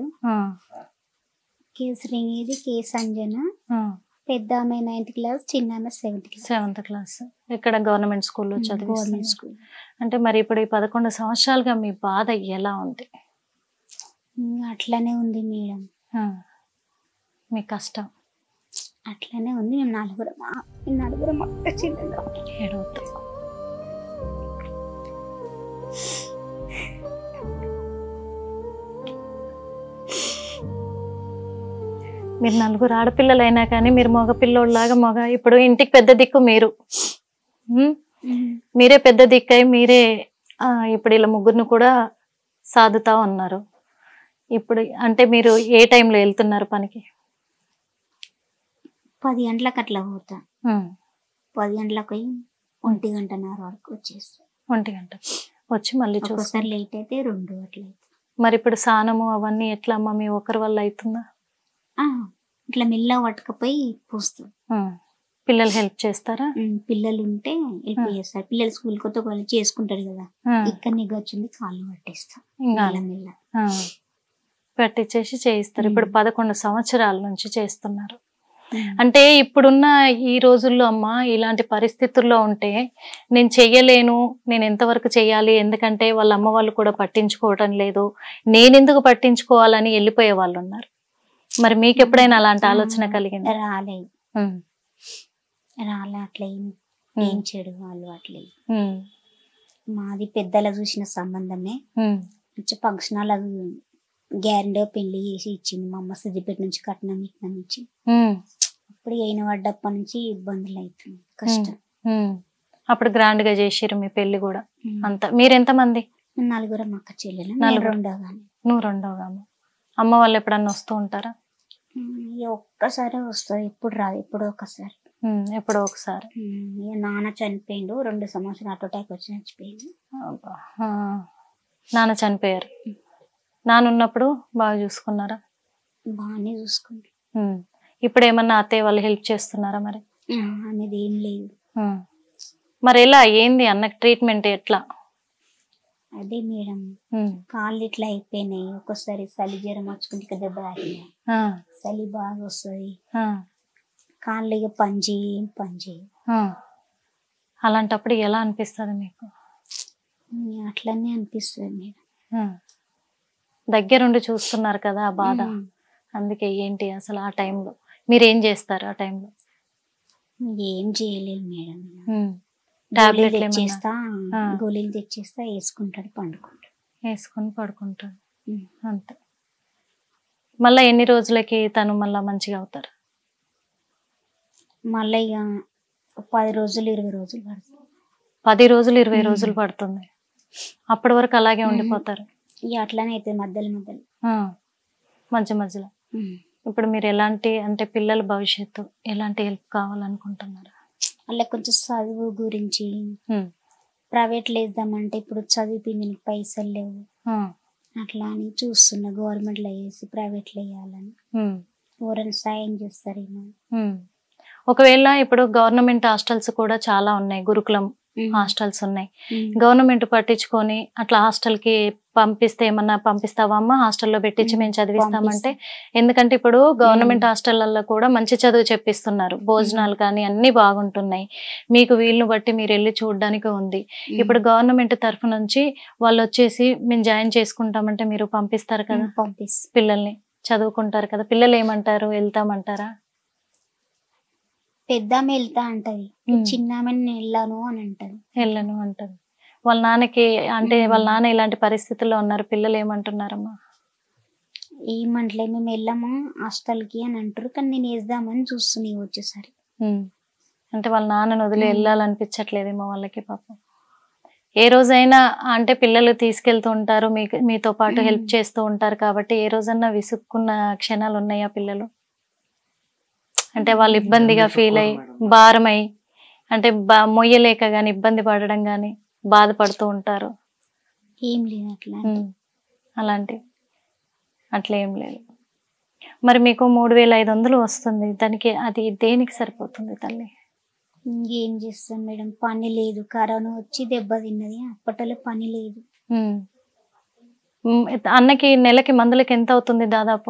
కేసరింగిది కే సంజన, పెద్ద ఆమె 9th క్లాస్, చిన్న ఆమె 7th క్లాస్. ఇక్కడ గవర్నమెంట్ స్కూల్లో చదివి. Government school. అంటే మరి ఇప్పుడు ఈ 11 సంవత్సరాలుగా మీ బాధ ఎలా ఉంది? అట్లానే ఉంది మేడం. మీ కష్టం అట్లానే ఉంది. మేము నలుగురం అక్క చిన్నగా. ఏడవద్దు. మీరు 4 ఆడపిల్లలైనా కానీ మీరు మగ పిల్లోళ్ళలాగా ఇప్పుడు ఇంటికి పెద్ద దిక్కు మీరు. మీరే పెద్ద దిక్కై మీరే ఇప్పుడు ఇలా ముగ్గురిని కూడా సాదుతా ఉన్నారు. ఇప్పుడు అంటే మీరు ఏ టైంలో వెళ్తున్నారు పనికి? 10 గంటలకు అట్లా పోతా. 10 గంటలకు 1 గంటన్నర వరకు వచ్చేస్తా. 1 గంట వచ్చి మళ్ళీ చూస్తారు. లేట్ అయితే 2 అట్లా. మరి ఇప్పుడు స్నానము అవన్నీ ఎట్లా అమ్మా? మీ ఒకరి వల్ల అవుతుందా? ఇట్లా మెల్లగా పట్టుకపోయి పోస్తాం. పిల్లలు హెల్ప్ చేస్తారా? పిల్లలు ఉంటే హెల్ప్ చేస్తారు. పిల్లలు స్కూల్ కొత్త వాళ్ళు చేసుకుంటారు కదా, ఇక్కడ నిగొచ్చింది కాళ్ళు పట్టేస్తాం. పట్టించేసి చేయిస్తారు. ఇప్పుడు 11 సంవత్సరాల నుంచి చేస్తున్నారు. అంటే ఇప్పుడున్న ఈ రోజుల్లో అమ్మ ఇలాంటి పరిస్థితుల్లో ఉంటే నేను చెయ్యలేను, నేను ఎంతవరకు చెయ్యాలి, ఎందుకంటే వాళ్ళ అమ్మ వాళ్ళు కూడా పట్టించుకోవటం లేదు, నేనెందుకు పట్టించుకోవాలని వెళ్ళిపోయే వాళ్ళు ఉన్నారు. మరి మీకు ఎప్పుడైనా అలాంటి ఆలోచన కలిగింది? రాలేదు. అట్లా ఏం చెడు వాళ్ళు అట్లే. మాది పెద్దల చూసిన సంబంధమే. మంచి ఫంక్షన్ హాల్ గ్యారెంటీ పెళ్లి చేసి ఇచ్చింది మా అమ్మ. సిద్దిపేట నుంచి కట్నం ఇట్లా నుంచి. అప్పుడు అయిన పడ్డప్పటి నుంచి ఇబ్బందులు అవుతుంది, కష్టం. అప్పుడు గ్రాండ్ గా చేసిరు మీ పెళ్లి కూడా అంతా. మీరెంత మంది? 4 అక్క చెల్లెలు. నువ్వు రెండోగా. అమ్మ వాళ్ళు ఎప్పుడన్నా వస్తూ ఉంటారా? ఒక్కసారి వస్తుంది, ఎప్పుడు రాదు, ఎప్పుడో ఒకసారి. నాన్న చనిపోయిండు 2 సంవత్సరాలు, హార్ట్ అటాక్ వచ్చి చచ్చిపోయింది. నాన్న చనిపోయారు. నాన్న ఉన్నప్పుడు బాగా చూసుకున్నారా? బాగానే చూసుకుంటారు. ఇప్పుడు ఏమన్నా అత్తయ్య వాళ్ళు హెల్ప్ చేస్తున్నారా? మరి అనేది ఏం లేదు. మరి ఎలా ఏంది అన్నకు ట్రీట్మెంట్ ఎట్లా? అదే మేడం, కాళ్ళు ఇట్లా అయిపోయినాయి. ఒక్కోసారి చలి జ్వరం వచ్చుకుంటే దెబ్బ తాకినాయి, చలి బాగా వస్తుంది, కాళ్ళు ఇక పని చేయి. అలాంటప్పుడు ఎలా అనిపిస్తుంది మీకు? అట్లనే అనిపిస్తుంది మేడం. దగ్గరుండి చూస్తున్నారు కదా ఆ బాధ, అందుకే ఏంటి అసలు ఆ టైంలో మీరేం చేస్తారు? ఆ టైంలో ఏం చేయలేదు మేడం. టాబ్లెట్ గోళీలు తెచ్చేస్తా, వేసుకుంటాడు, వేసుకొని పడుకుంటాడు అంతే. మళ్ళా ఎన్ని రోజులకి తను మళ్ళా మంచిగా అవుతారు? మళ్ళీ ఇక 10 రోజులు 20 రోజులు పడుతుంది. 10 రోజులు 20 రోజులు పడుతుంది. అప్పటి వరకు అలాగే ఉండిపోతారు? ఇక అట్లానే అయితే మధ్యలో మధ్యలో. ఇప్పుడు మీరు ఎలాంటి అంటే పిల్లల భవిష్యత్తు ఎలాంటి హెల్ప్ కావాలనుకుంటున్నారా? అలా కొంచెం చదువు గురించి ప్రైవేట్ లేద్దామంటే ఇప్పుడు చదివిపోయింది, పైసలు లేవు. అట్లా అని చూస్తున్నా, గవర్నమెంట్లో వేసి ప్రైవేట్లో వేయాలని. ఎవరైనా సాయం చేస్తారేమో. ఒకవేళ ఇప్పుడు గవర్నమెంట్ హాస్టల్స్ కూడా చాలా ఉన్నాయి, గురుకులం హాస్టల్స్ ఉన్నాయి. గవర్నమెంట్ పట్టించుకొని అట్లా హాస్టల్ కి పంపిస్తే ఏమన్నా పంపిస్తావా అమ్మ, హాస్టల్లో పెట్టించి మేము చదివిస్తామంటే? ఎందుకంటే ఇప్పుడు గవర్నమెంట్ హాస్టళ్లలో కూడా మంచి చదువు చెప్పిస్తున్నారు, భోజనాలు కానీ అన్ని బాగుంటున్నాయి. మీకు వీళ్ళని బట్టి మీరు వెళ్ళి చూడడానికి ఉంది. ఇప్పుడు గవర్నమెంట్ తరఫు నుంచి వాళ్ళు వచ్చేసి మేము జాయిన్ చేసుకుంటామంటే మీరు పంపిస్తారు కదా, పిల్లల్ని చదువుకుంటారు కదా. పిల్లలు ఏమంటారు, వెళ్తామంటారా? పెద్దామె వెళ్తా అంటది, చిన్నామె వెళ్ళను అని అంటది. వెళ్ళను అంటది. వాళ్ళ నాన్నకి అంటే వాళ్ళ నాన్న ఇలాంటి పరిస్థితుల్లో ఉన్నారు, పిల్లలు ఏమంటున్నారమ్మా? ఏమంటలే, మేము వెళ్ళాము హాస్టల్కి అని అంటారు, కానీ నేను వేద్దామని చూస్తున్నా వచ్చేసరి. అంటే వాళ్ళ నాన్నను వదిలి వెళ్ళాలనిపించట్లేదేమో వాళ్ళకి పాపం. ఏ రోజైనా అంటే పిల్లలు తీసుకెళ్తూ ఉంటారు, మీతో పాటు హెల్ప్ చేస్తూ ఉంటారు కాబట్టి ఏ రోజన్నా విసుక్కున్న క్షణాలు ఉన్నాయా పిల్లలు? అంటే వాళ్ళు ఇబ్బందిగా ఫీల్ అయ్యి భారమై అంటే మొయ్యలేక గాని ఇబ్బంది పడడం గాని బాధపడుతూ ఉంటారు? ఏం లేదు అలాంటి అట్లా ఏం లేదు. మరి మీకు 3500 వస్తుంది, దానికి అది దేనికి సరిపోతుంది తల్లి? ఇంకేం చేస్తాం మేడం, పని లేదు, కరోనా వచ్చి దెబ్బ తిన్నది, అప్పట్లో పని లేదు. అన్నకి నెలకి మందులకి ఎంత అవుతుంది దాదాపు?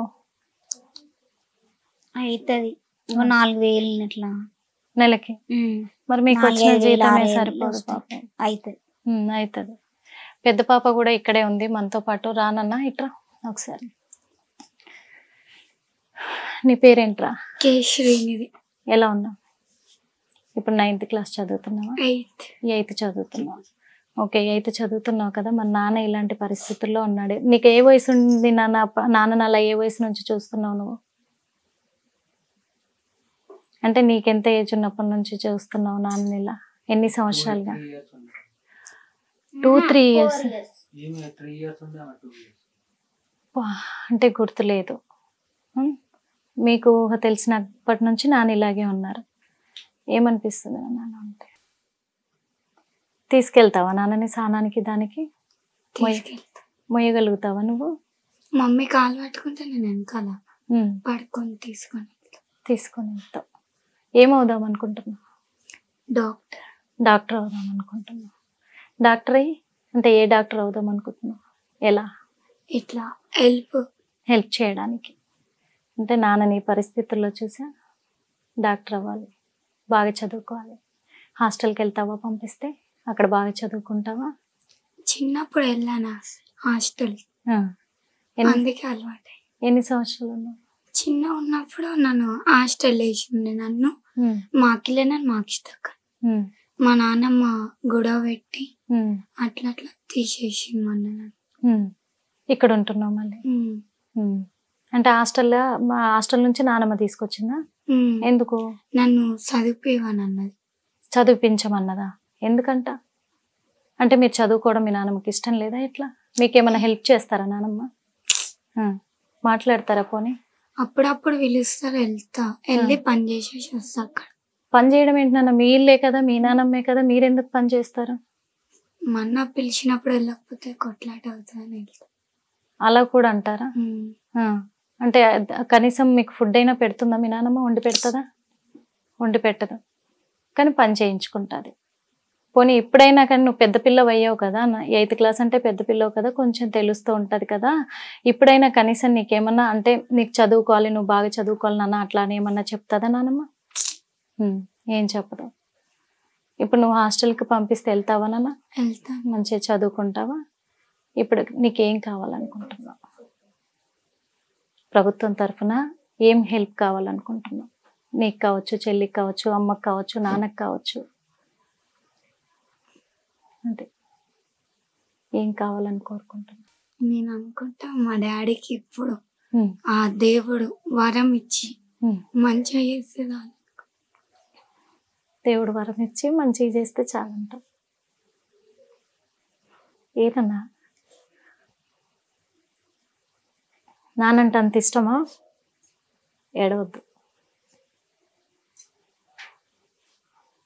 అవుతుంది 4000 అట్లా నెలకి. మరి మీకు వచ్చిన జీతమే సరిపోదు పాపం. అవుతుంది. పెద్ద పాప కూడా ఇక్కడే ఉంది మనతో పాటు. రానన్నా ఇట్రా ఒకసారి. నీ పేరేంట్రా? శ్రీనిధి. ఎలా ఉన్నావు? ఇప్పుడు 9th క్లాస్ చదువుతున్నావా? 8th చదువుతున్నావు. ఓకే, 8th చదువుతున్నావు కదా. మన నాన్న ఇలాంటి పరిస్థితుల్లో ఉన్నాడు. నీకు ఏ వయసు ఉంది నాన్న అలా ఏ వయసు నుంచి చూస్తున్నావు నువ్వు? అంటే నీకెంత ఏజ్ ఉన్నప్పటి నుంచి చూస్తున్నావు నాన్న ఇలా? ఎన్ని సంవత్సరాలుగా? 2-3 years. అంటే గుర్తులేదు. మీకు తెలిసినప్పటి నుంచి నాన్న ఇలాగే ఉన్నారు. ఏమనిపిస్తుంది నాన్న అంటే? తీసుకెళ్తావా నాన్నని స్నానానికి దానికి? మొయ్యగలుగుతావా నువ్వు? మమ్మీ కాలు పట్టుకుంటే నేను వెనకాల పడుకొని తీసుకొని వెళ్తావు. ఏమవుదాం అనుకుంటున్నావు? డాక్టర్ అవుదాం అనుకుంటున్నావు. డాక్టర్ అయ్యి అంటే ఏ డాక్టర్ అవుదాం అనుకుంటున్నావు? ఎలా? ఇట్లా హెల్ప్ చేయడానికి. అంటే నాన్న నీ పరిస్థితుల్లో చూసా డాక్టర్ అవ్వాలి, బాగా చదువుకోవాలి. హాస్టల్కి వెళ్తావా పంపిస్తే? అక్కడ బాగా చదువుకుంటావా? చిన్నప్పుడు వెళ్ళాను హాస్టల్, అందుకే అలవాటు. ఎన్ని సంవత్సరాలు ఉన్నావు? చిన్న ఉన్నప్పుడు నన్ను హాస్టల్ వేసిండే, నన్ను మా అక్కలే నన్ను మాకిస్తాక మా నాన్నమ్మ గొడవ పెట్టి అట్లా తీసేసింది మొన్న. ఇక్కడ ఉంటున్నావు మళ్ళీ? అంటే హాస్టల్ నుంచి నానమ్మ తీసుకొచ్చిందా? ఎందుకు? నన్ను చదివించమన్నది. చదివించమన్నదా? ఎందుకంట? అంటే మీరు చదువుకోవడం మీ నాన్నమ్మకి ఇష్టం లేదా? ఎట్లా? మీకేమైనా హెల్ప్ చేస్తారా నానమ్మ? మాట్లాడతారా పోనీ? అప్పుడప్పుడు పిలుస్తారు, వెళ్ళి పని చేసేసి వస్తా. అక్కడ పని చేయడం ఏంటి నాన్న? మీ ఇల్లే కదా, మీ నానమ్మే కదా, మీరెందుకు పని చేస్తారు? మొన్న పిలిచినప్పుడు వెళ్ళకపోతే కొట్లాట అవుతుందని వెళ్తా. అలా కూడా అంటారా? అంటే కనీసం మీకు ఫుడ్ అయినా పెడుతుందా మీ నానమ్మ? వండి పెడుతుందా? వండి పెట్టదు, కానీ పని చేయించుకుంటుంది. పోనీ ఇప్పుడైనా కానీ నువ్వు పెద్ద పిల్లవు అయ్యావు కదా, 8th క్లాస్ అంటే పెద్ద పిల్లవు కదా, కొంచెం తెలుస్తూ ఉంటుంది కదా. ఇప్పుడైనా కనీసం నీకేమన్నా అంటే నీకు చదువుకోవాలి, నువ్వు బాగా చదువుకోవాలి నాన్న అట్లానే ఏమన్నా చెప్తుందా నానమ్మ? ఏం చెప్పదు. ఇప్పుడు నువ్వు హాస్టల్కి పంపిస్తే వెళ్తావా నాన్న? వెళ్తా. మంచిగా చదువుకుంటావా? ఇప్పుడు నీకేం కావాలనుకుంటున్నావు? ప్రభుత్వం తరఫున ఏం హెల్ప్ కావాలనుకుంటున్నావు? నీకు కావచ్చు, చెల్లికి కావచ్చు, అమ్మకి కావచ్చు, నాన్నకి కావచ్చు, అంటే ఏం కావాలని కోరుకుంటున్నావు? నేను అనుకుంటా మా డాడీకి ఇప్పుడు ఆ దేవుడు వరం ఇచ్చి మంచిగా చేసేదా. దేవుడు వరం ఇచ్చి మంచిగా చేస్తే చాలంట. ఏదన్నా నానంటే అంత ఇష్టమా? ఏడవద్దు.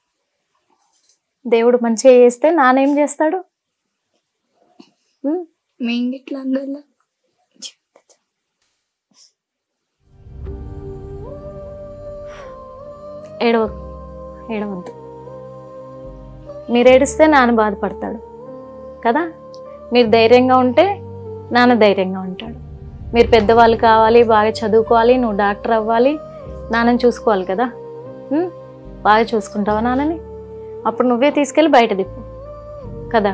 దేవుడు మంచిగా చేస్తే నానేం చేస్తాడు? మేంగిట్లా అందరిలో ఏడవద్దు. మీరు ఏడిస్తే నాన్న బాధపడతాడు కదా. మీరు ధైర్యంగా ఉంటే నాన్న ధైర్యంగా ఉంటాడు. మీరు పెద్దవాళ్ళు కావాలి, బాగా చదువుకోవాలి, నువ్వు డాక్టర్ అవ్వాలి, నాన్నని చూసుకోవాలి కదా. బాగా చూసుకుంటావా నాన్నని? అప్పుడు నువ్వే తీసుకెళ్ళి బయట దిప్పు కదా.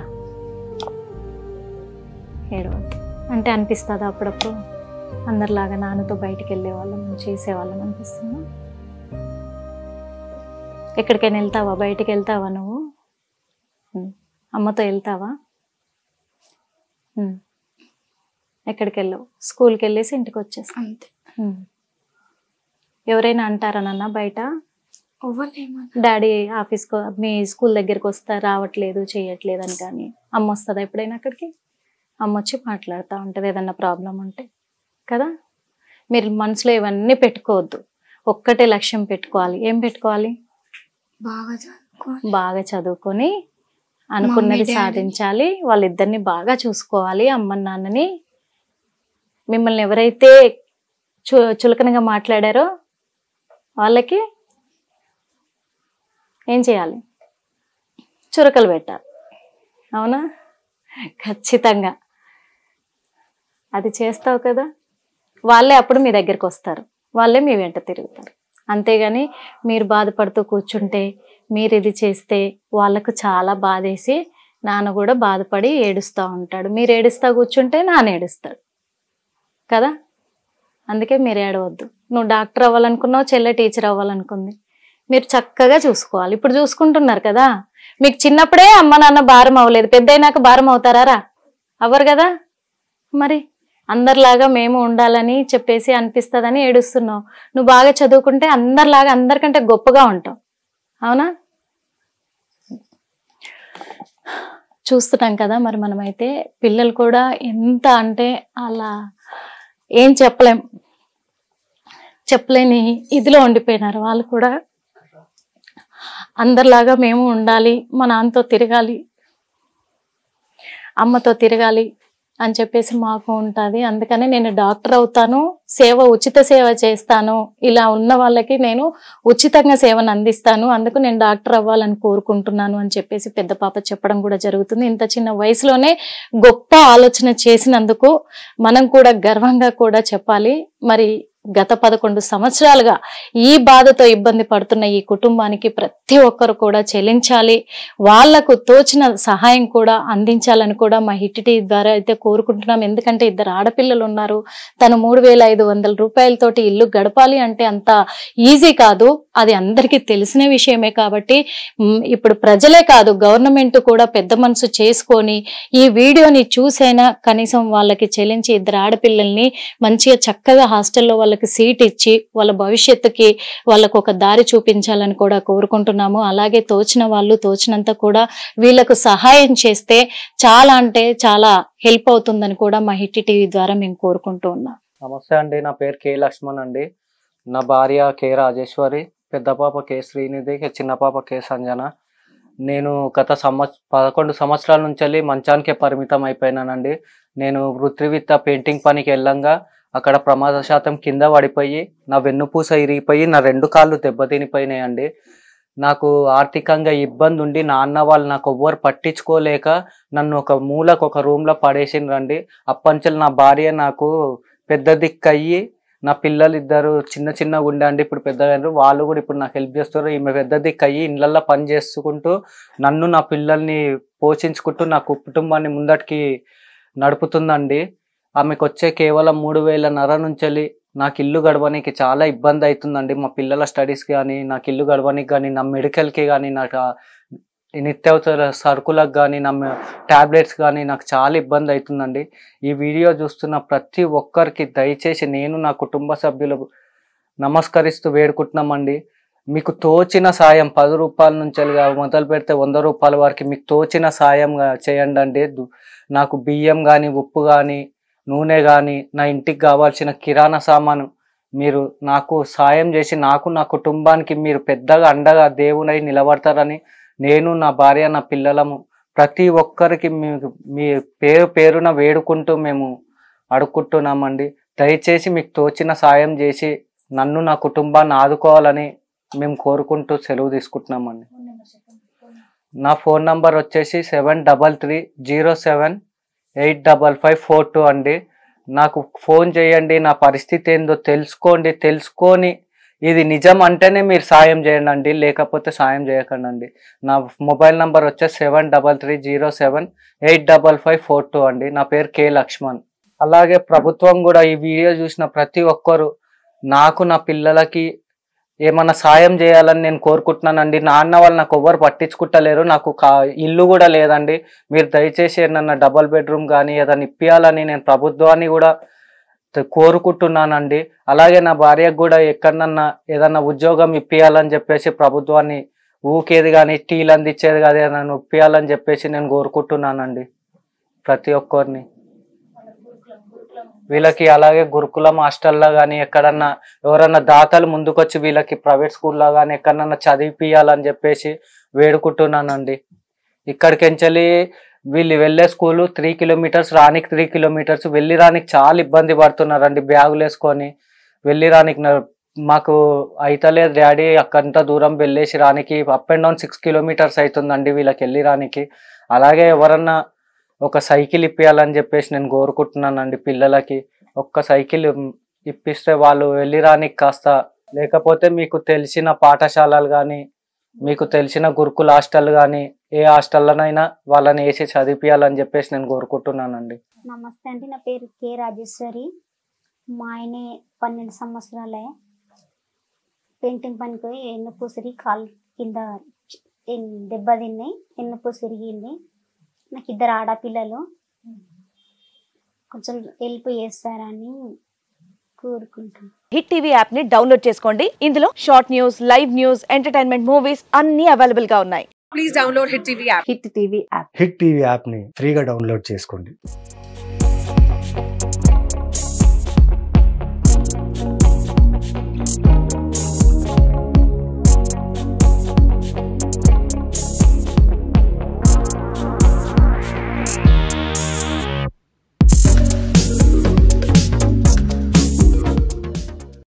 ఏడవద్దు. అంటే అనిపిస్తుందా అప్పుడప్పుడు అందరిలాగా నాన్నతో బయటికి వెళ్ళేవాళ్ళం, చేసేవాళ్ళం అనిపిస్తుందా? ఎక్కడికైనా వెళ్తావా? బయటికి వెళ్తావా నువ్వు? అమ్మతో వెళ్తావా? ఎక్కడికి వెళ్ళావు? స్కూల్కి వెళ్ళేసి ఇంటికి వచ్చేస్తా అంతే. ఎవరైనా అంటారా నాన్న బయట? డాడీ ఆఫీస్కి మీ స్కూల్ దగ్గరికి వస్తా రావట్లేదు చేయట్లేదు అని. కానీ అమ్మ వస్తుందా ఎప్పుడైనా అక్కడికి? అమ్మ వచ్చి మాట్లాడుతూ ఉంటుంది ఏదన్నా ప్రాబ్లం ఉంటే కదా. మీరు మనసులో ఇవన్నీ పెట్టుకోవద్దు. ఒక్కటే లక్ష్యం పెట్టుకోవాలి. ఏం పెట్టుకోవాలి? బాగా చదువుకొని అనుకున్నది సాధించాలి. వాళ్ళిద్దరిని బాగా చూసుకోవాలి. అమ్మ నాన్నని. మిమ్మల్ని ఎవరైతే చులకనగా మాట్లాడారో వాళ్ళకి ఏం చేయాలి? చురకలు పెట్టాలి. అవునా? ఖచ్చితంగా అది చేస్తావు కదా. వాళ్ళే అప్పుడు మీ దగ్గరికి వస్తారు, వాళ్ళే మీ వెంట తిరుగుతారు. అంతేగాని మీరు బాధపడుతూ కూర్చుంటే, మీరు ఇది చేస్తే వాళ్ళకు చాలా బాధేసి నాన్న కూడా బాధపడి ఏడుస్తూ ఉంటాడు. మీరు ఏడుస్తూ కూర్చుంటే నాన్న ఏడుస్తాడు కదా. అందుకే మీరు ఏడవద్దు. నువ్వు డాక్టర్ అవ్వాలనుకున్నావు, చెల్లె టీచర్ అవ్వాలనుకుంది. మీరు చక్కగా చూసుకోవాలి. ఇప్పుడు చూసుకుంటున్నారు కదా. మీకు చిన్నప్పుడే అమ్మ నాన్న భారం అవ్వలేదు, పెద్ద అయినాక భారం అవుతారా? అవ్వరు కదా. మరి అందరిలాగా మేము ఉండాలని చెప్పేసి అనిపిస్తుందని ఏడుస్తున్నావు. నువ్వు బాగా చదువుకుంటే అందరిలాగా అందరికంటే గొప్పగా ఉంటావు. అవునా? చూస్తున్నాం కదా. మరి మనమైతే పిల్లలు కూడా ఎంత అంటే అలా ఏం చెప్పలేని ఇదిలో ఉండిపోయినారు. వాళ్ళు కూడా అందరిలాగా మేము ఉండాలి, మా నాన్నతో తిరగాలి, అమ్మతో తిరగాలి అని చెప్పేసి మాకు ఉంటుంది. అందుకని నేను డాక్టర్ అవుతాను, ఉచిత సేవ చేస్తాను, ఇలా ఉన్న వాళ్ళకి నేను ఉచితంగా సేవను అందిస్తాను, అందుకు నేను డాక్టర్ అవ్వాలని కోరుకుంటున్నాను అని చెప్పేసి పెద్ద పాప చెప్పడం కూడా జరుగుతుంది. ఇంత చిన్న వయసులోనే గొప్ప ఆలోచన చేసినందుకు మనం కూడా గర్వంగా కూడా చెప్పాలి. మరి గత 11 సంవత్సరాలుగా ఈ బాధతో ఇబ్బంది పడుతున్న ఈ కుటుంబానికి ప్రతి ఒక్కరు కూడా చెల్లించాలి, వాళ్లకు తోచిన సహాయం కూడా అందించాలని కూడా మా హిట్ టీవీ ద్వారా అయితే కోరుకుంటున్నాం. ఎందుకంటే 2 ఆడపిల్లలు ఉన్నారు. తను 3,500 రూపాయలతోటి ఇల్లు గడపాలి అంటే అంత ఈజీ కాదు. అది అందరికీ తెలిసిన విషయమే. కాబట్టి ఇప్పుడు ప్రజలే కాదు, గవర్నమెంట్ కూడా పెద్ద మనసు చేసుకొని ఈ వీడియోని చూసైనా కనీసం వాళ్ళకి చెల్లించి 2 ఆడపిల్లల్ని మంచిగా చక్కగా హాస్టల్లో వాళ్ళకి సీట్ ఇచ్చి వాళ్ళ భవిష్యత్తుకి వాళ్ళకు ఒక దారి చూపించాలని కూడా కోరుకుంటున్నాము. అలాగే తోచిన వాళ్ళు తోచినంత కూడా వీళ్ళకు సహాయం చేస్తే చాలా అంటే చాలా హెల్ప్ అవుతుందని కూడా మా హిట్ టీవీ ద్వారా మేము కోరుకుంటూ ఉన్నాం. నమస్తే అండి, నా పేరు కే లక్ష్మణ్ అండి. నా భార్య కే రాజేశ్వరి, పెద్ద పాప కే శ్రీనిధి, చిన్న పాప కే సంజన. నేను గత 11 సంవత్సరాల నుంచి మంచానికే పరిమితం అయిపోయినానండి. నేను వృత్తిరీత్యా పెయింటింగ్ పనికి వెళ్ళంగా అక్కడ ప్రమాదశాతం కింద పడిపోయి నా వెన్నుపూస ఇరిగిపోయి నా 2 కాళ్ళు దెబ్బతినిపోయినాయండి. నాకు ఆర్థికంగా ఇబ్బంది ఉండి నాన్న వాళ్ళు నాకు ఎవ్వరు పట్టించుకోలేక నన్ను ఒక మూలకు ఒక రూమ్లో పడేసిండ్రండి. అప్పంచెలు నా భార్య నాకు పెద్ద దిక్కయ్యి, నా పిల్లలు 2 చిన్నగా ఉండే అండి, ఇప్పుడు పెద్దగా వాళ్ళు కూడా ఇప్పుడు నాకు హెల్ప్ చేస్తారు. ఈమె పెద్ద దిక్కయ్యి ఇళ్ళల్లో పని చేసుకుంటూ నన్ను నా పిల్లల్ని పోషించుకుంటూ నా కుటుంబాన్ని ముందటికి నడుపుతుందండి. ఆమెకు వచ్చే కేవలం 3,500 నుంచి నాకు ఇల్లు గడవడానికి చాలా ఇబ్బంది అవుతుందండి. మా పిల్లల స్టడీస్ కానీ, నాకు ఇల్లు గడవడానికి కానీ, నా మెడికల్కి కానీ, నాకు నిత్యావసర సరుకులకు కానీ, నా ట్యాబ్లెట్స్ కానీ నాకు చాలా ఇబ్బంది అవుతుందండి. ఈ వీడియో చూస్తున్న ప్రతి ఒక్కరికి దయచేసి నేను నా కుటుంబ సభ్యులు నమస్కరిస్తూ వేడుకుంటున్నామండి. మీకు తోచిన సాయం 10 రూపాయల నుంచి మొదలు పెడితే 100 రూపాయల వరకు మీకు తోచిన సాయం చేయండి అండి. నాకు బియ్యం కానీ, ఉప్పు కానీ, నూనె కానీ, నా ఇంటికి కావాల్సిన కిరాణా సామాను మీరు నాకు సాయం చేసి నాకు నా కుటుంబానికి మీరు పెద్దగా అండగా దేవునై నిలబడతారని నేను, నా భార్య, నా పిల్లలము ప్రతి ఒక్కరికి మీ పేరు పేరున వేడుకుంటూ మేము అడుక్కుంటున్నామండి. దయచేసి మీకు తోచిన సాయం చేసి నన్ను నా కుటుంబాన్ని ఆదుకోవాలని మేము కోరుకుంటూ సెలవు తీసుకుంటున్నామండి. నా ఫోన్ నంబర్ వచ్చేసి 7330785542 అండి. నాకు ఫోన్ చేయండి, నా పరిస్థితి ఏందో తెలుసుకోండి. తెలుసుకొని ఇది నిజం అంటేనే మీరు సాయం చేయండి, లేకపోతే సాయం చేయకండి. నా మొబైల్ నంబర్ వచ్చేసి 7330785542 అండి. నా పేరు కే లక్ష్మణ్. అలాగే ప్రభుత్వం కూడా ఈ వీడియో చూసిన ప్రతి ఒక్కరు నాకు నా పిల్లలకి ఏమన్నా సాయం చేయాలని నేను కోరుకుంటున్నానండి. నాన్న వాళ్ళు నాకు ఎవ్వరు పట్టించుకుంటలేరు, నాకు ఇల్లు కూడా లేదండి. మీరు దయచేసి ఏమన్నా డబల్ బెడ్రూమ్ కానీ ఏదైనా ఇప్పియాలని నేను ప్రభుత్వాన్ని కూడా కోరుకుంటున్నానండి. అలాగే నా భార్యకు కూడా ఎక్కడన్నా ఏదన్నా ఉద్యోగం ఇప్పియాలని చెప్పేసి ప్రభుత్వాన్ని ఊకేది కానీ టీలు అందించేది కానీ ఏదైనా ఇప్పియాలని చెప్పేసి నేను కోరుకుంటున్నానండి ప్రతి ఒక్కరిని. వీళ్ళకి అలాగే గురుకులం హాస్టల్లో కానీ ఎక్కడన్నా ఎవరన్నా దాతలు ముందుకొచ్చి వీళ్ళకి ప్రైవేట్ స్కూల్లో కానీ ఎక్కడన్నా చదివిపియాలని చెప్పేసి వేడుకుంటున్నానండి. ఇక్కడికెంచెలి వీళ్ళు వెళ్ళే స్కూలు 3 కిలోమీటర్స్, రానికి 3 కిలోమీటర్స్, వెళ్ళి రానికి చాలా ఇబ్బంది పడుతున్నారండి. బ్యాగులు వేసుకొని వెళ్ళి రానికి మాకు అయితలేదు డాడీ, అక్కడంత దూరం వెళ్ళేసి రానికి అప్ అండ్ డౌన్ 6 కిలోమీటర్స్ అవుతుందండి వీళ్ళకి వెళ్ళి రానికి. అలాగే ఎవరన్నా ఒక సైకిల్ ఇప్పియాలని చెప్పేసి నేను కోరుకుంటున్నానండి. పిల్లలకి ఒక్క సైకిల్ ఇప్పిస్తే వాళ్ళు వెళ్ళి రానికి కాస్త, లేకపోతే మీకు తెలిసిన పాఠశాలలు కానీ మీకు తెలిసిన గురుకుల హాస్టల్ కానీ ఏ హాస్టల్లోనైనా వాళ్ళని వేసి చదివిపియాలని చెప్పేసి నేను కోరుకుంటున్నానండి. నమస్తే అండి, నా పేరు కే రాజేశ్వరి. మా ఆయనే 12 సంవత్సరాలే పెయింటింగ్ పనికి ఎన్నుపూసిరి కాలు కింద దెబ్బ తిన్నాయి, ఎన్నుపూసి తిరిగింది. నాకు 2 ఆడపిల్లలు, కొంచెం హెల్ప్ చేస్తారని కోరుకుంటున్నాను. హిట్ టీవీ యాప్ ని డౌన్లోడ్ చేసుకోండి. ఇందులో short news, live news, entertainment movies అన్ని అవైలబుల్ గా ఉన్నాయి. Please download hit TV app. Hit TV app ని ఫ్రీగా డౌన్లోడ్ చేసుకోండి.